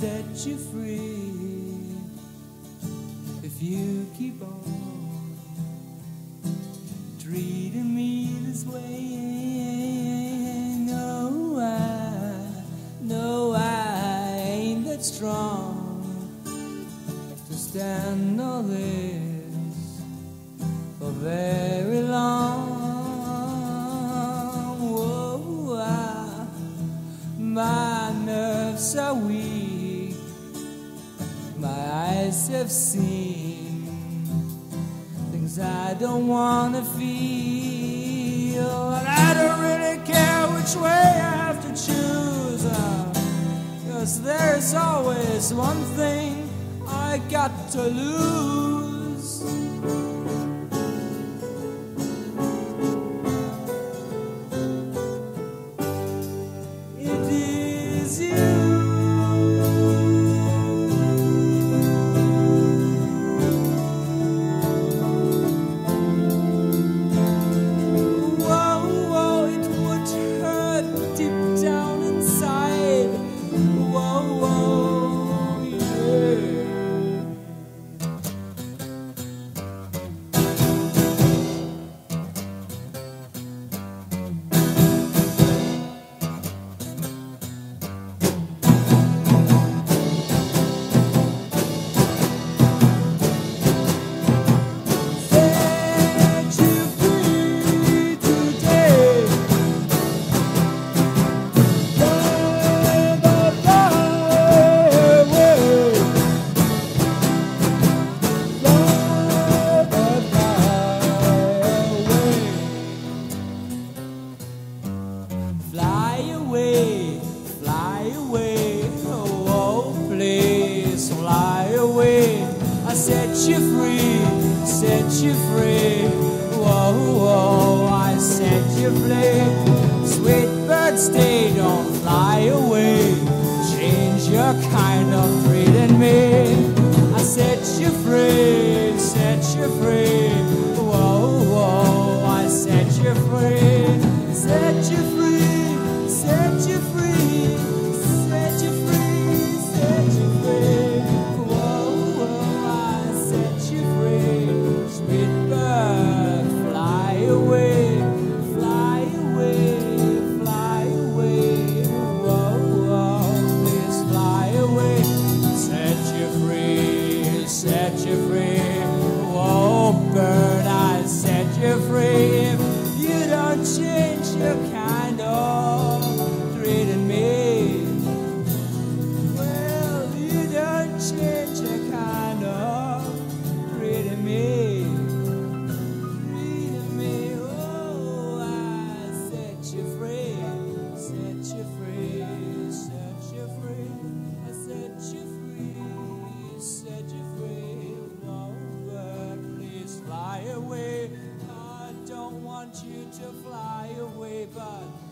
set you free if you keep on treating me this way. No, I ain't that strong to stand all this for very long. Whoa, my nerves are weak, my eyes have seen things I don't wanna feel, and I don't really care which way I have to choose, 'cause there's always one thing I got to lose. It is you. I set you free, set you free. Whoa, whoa, I set you free. Sweet bird, stay, don't fly away. Change your kind of treating me. I set you free, set you free. Whoa, whoa, I set you free, set you free, set you free, set you free, set you free. Set you free, whoa bird, I set you free. If you don't change your kind of treating me, well, you don't change your kind of treating me, oh, I set you free, set you free, set you free, I set you free, set you free. Fly away, I don't want you to fly away, but